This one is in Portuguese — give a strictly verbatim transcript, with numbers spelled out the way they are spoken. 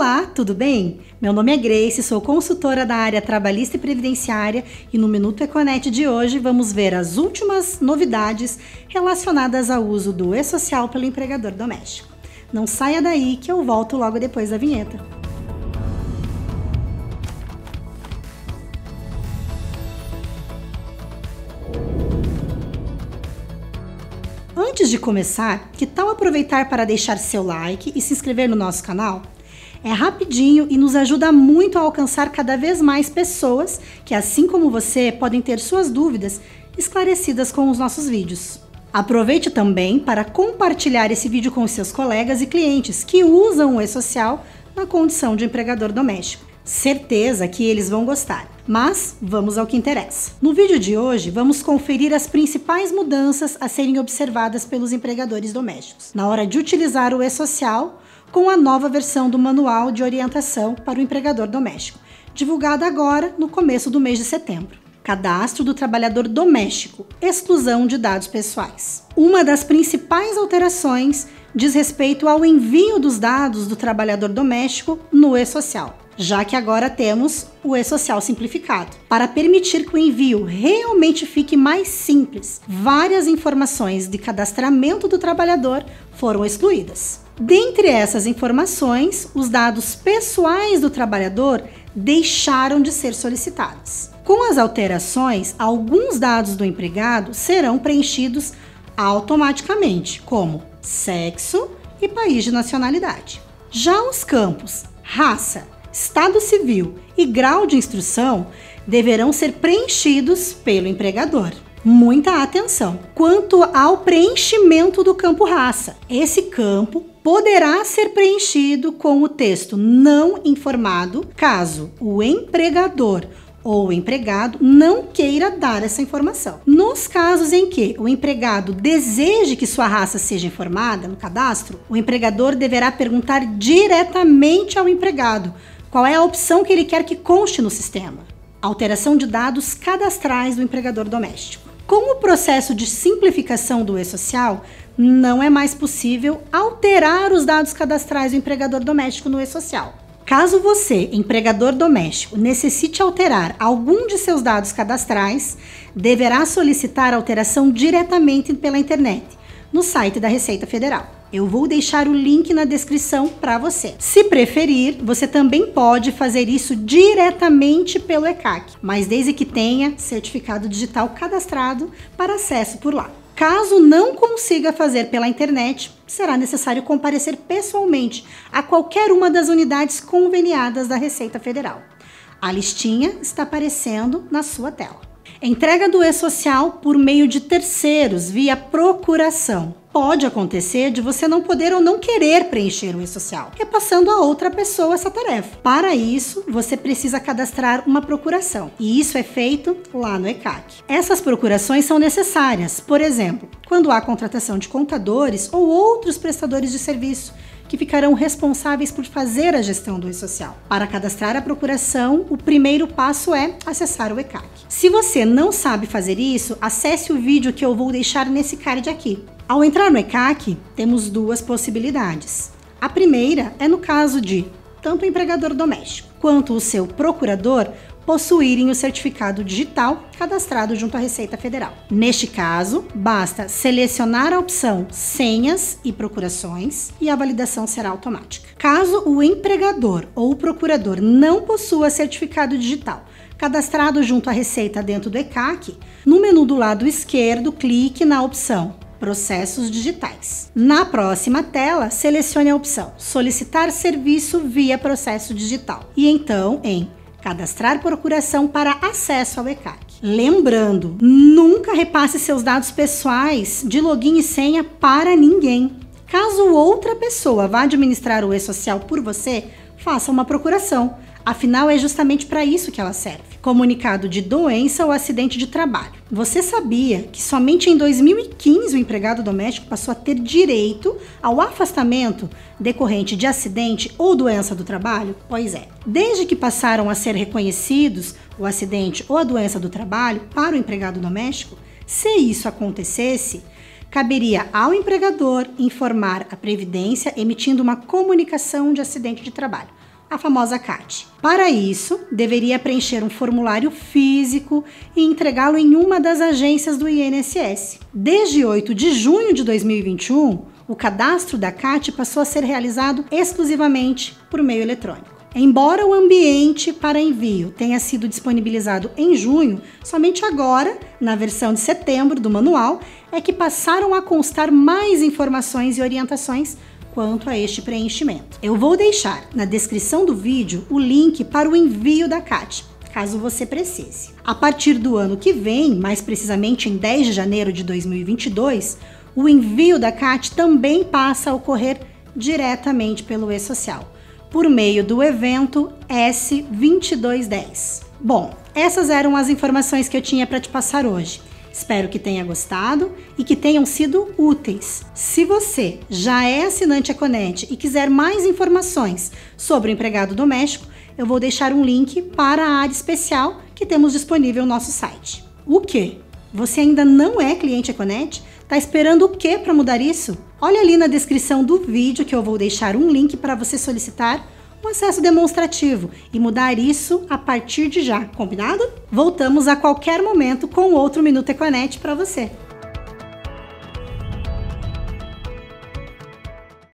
Olá, tudo bem? Meu nome é Grace, sou consultora da área trabalhista e previdenciária e no Minuto Econet de hoje vamos ver as últimas novidades relacionadas ao uso do e-social pelo empregador doméstico. Não saia daí que eu volto logo depois da vinheta. Antes de começar, que tal aproveitar para deixar seu like e se inscrever no nosso canal? É rapidinho e nos ajuda muito a alcançar cada vez mais pessoas que, assim como você, podem ter suas dúvidas esclarecidas com os nossos vídeos. Aproveite também para compartilhar esse vídeo com os seus colegas e clientes que usam o e-social na condição de empregador doméstico. Certeza que eles vão gostar. Mas vamos ao que interessa. No vídeo de hoje, vamos conferir as principais mudanças a serem observadas pelos empregadores domésticos na hora de utilizar o e-social com a nova versão do Manual de Orientação para o Empregador Doméstico, divulgada agora no começo do mês de setembro. Cadastro do trabalhador doméstico, exclusão de dados pessoais. Uma das principais alterações diz respeito ao envio dos dados do trabalhador doméstico no e-social, já que agora temos o e-social simplificado. Para permitir que o envio realmente fique mais simples, várias informações de cadastramento do trabalhador foram excluídas. Dentre essas informações, os dados pessoais do trabalhador deixaram de ser solicitados. Com as alterações, alguns dados do empregado serão preenchidos automaticamente, como sexo e país de nacionalidade. Já os campos raça, estado civil e grau de instrução deverão ser preenchidos pelo empregador. Muita atenção! Quanto ao preenchimento do campo raça, esse campo poderá ser preenchido com o texto não informado, caso o empregador ou o empregado não queira dar essa informação. Nos casos em que o empregado deseje que sua raça seja informada no cadastro, o empregador deverá perguntar diretamente ao empregado qual é a opção que ele quer que conste no sistema. Alteração de dados cadastrais do empregador doméstico. Com o processo de simplificação do e-social, não é mais possível alterar os dados cadastrais do empregador doméstico no e-social. Caso você, empregador doméstico, necessite alterar algum de seus dados cadastrais, deverá solicitar a alteração diretamente pela internet, no site da Receita Federal. Eu vou deixar o link na descrição para você. Se preferir, você também pode fazer isso diretamente pelo E C A C, mas desde que tenha certificado digital cadastrado para acesso por lá. Caso não consiga fazer pela internet, será necessário comparecer pessoalmente a qualquer uma das unidades conveniadas da Receita Federal. A listinha está aparecendo na sua tela. Entrega do e-social por meio de terceiros via procuração. Pode acontecer de você não poder ou não querer preencher o e-social, repassando a outra pessoa essa tarefa. Para isso, você precisa cadastrar uma procuração, e isso é feito lá no E C A C. Essas procurações são necessárias, por exemplo, quando há contratação de contadores ou outros prestadores de serviço, que ficarão responsáveis por fazer a gestão do e-social. Para cadastrar a procuração, o primeiro passo é acessar o E C A C. Se você não sabe fazer isso, acesse o vídeo que eu vou deixar nesse card aqui. Ao entrar no E C A C, temos duas possibilidades. A primeira é no caso de tanto o empregador doméstico quanto o seu procurador possuírem o certificado digital cadastrado junto à Receita Federal. Neste caso, basta selecionar a opção Senhas e Procurações e a validação será automática. Caso o empregador ou o procurador não possua certificado digital cadastrado junto à Receita dentro do E C A C, no menu do lado esquerdo, clique na opção Processos Digitais. Na próxima tela, selecione a opção Solicitar serviço via processo digital e então em Cadastrar procuração para acesso ao E C A C. Lembrando, nunca repasse seus dados pessoais de login e senha para ninguém. Caso outra pessoa vá administrar o e-social por você, faça uma procuração. Afinal, é justamente para isso que ela serve. Comunicado de doença ou acidente de trabalho. Você sabia que somente em dois mil e quinze o empregado doméstico passou a ter direito ao afastamento decorrente de acidente ou doença do trabalho? Pois é. Desde que passaram a ser reconhecidos o acidente ou a doença do trabalho para o empregado doméstico, se isso acontecesse, caberia ao empregador informar a Previdência emitindo uma comunicação de acidente de trabalho, a famosa C A T. Para isso, deveria preencher um formulário físico e entregá-lo em uma das agências do I N S S. Desde oito de junho de dois mil e vinte e um, o cadastro da C A T passou a ser realizado exclusivamente por meio eletrônico. Embora o ambiente para envio tenha sido disponibilizado em junho, somente agora, na versão de setembro do manual, é que passaram a constar mais informações e orientações quanto a este preenchimento. Eu vou deixar na descrição do vídeo o link para o envio da C A T, caso você precise. A partir do ano que vem, mais precisamente em dez de janeiro de dois mil e vinte e dois, o envio da C A T também passa a ocorrer diretamente pelo e-social, por meio do evento S vinte e dois dez. Bom, essas eram as informações que eu tinha para te passar hoje. Espero que tenha gostado e que tenham sido úteis. Se você já é assinante Econet e quiser mais informações sobre o empregado doméstico, eu vou deixar um link para a área especial que temos disponível no nosso site. O quê? Você ainda não é cliente Econet? Tá esperando o quê para mudar isso? Olha ali na descrição do vídeo que eu vou deixar um link para você solicitar um acesso demonstrativo e mudar isso a partir de já, combinado? Voltamos a qualquer momento com outro Minuto Econet para você.